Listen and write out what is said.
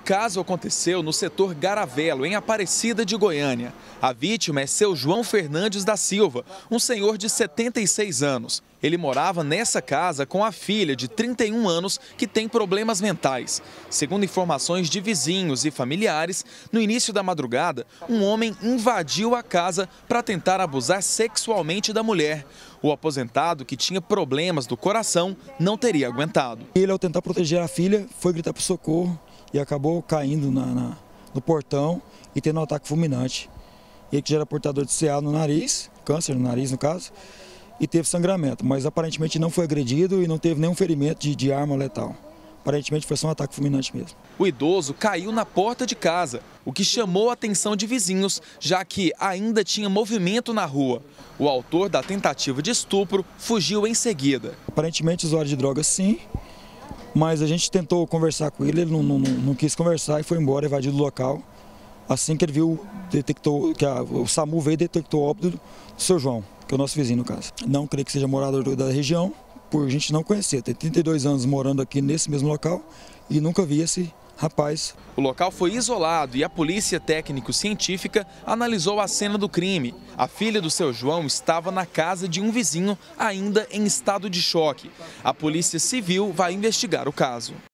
caso aconteceu no setor Garavelo, em Aparecida de Goiânia. A vítima é seu João Fernandes da Silva, um senhor de 76 anos. Ele morava nessa casa com a filha de 31 anos que tem problemas mentais. Segundo informações de vizinhos e familiares, no início da madrugada, um homem invadiu a casa para tentar abusar sexualmente da mulher. O aposentado, que tinha problemas do coração, não teria aguentado. Ele, ao tentar proteger a filha, foi gritar por socorro e acabou caindo no portão e tendo um ataque fulminante. Ele que já era portador de CA no nariz, câncer no nariz no caso, e teve sangramento, mas aparentemente não foi agredido e não teve nenhum ferimento de arma letal. Aparentemente foi só um ataque fulminante mesmo. O idoso caiu na porta de casa, o que chamou a atenção de vizinhos, já que ainda tinha movimento na rua. O autor da tentativa de estupro fugiu em seguida. Aparentemente usuário de drogas sim, mas a gente tentou conversar com ele, ele não quis conversar e foi embora, evadiu do local. Assim que ele viu, detectou que o SAMU veio e detectou o óbito do seu João, que é o nosso vizinho no caso. Não creio que seja morador da região, por a gente não conhecer. Tem 32 anos morando aqui nesse mesmo local e nunca vi esse rapaz. O local foi isolado e a polícia técnico-científica analisou a cena do crime. A filha do seu João estava na casa de um vizinho, ainda em estado de choque. A Polícia Civil vai investigar o caso.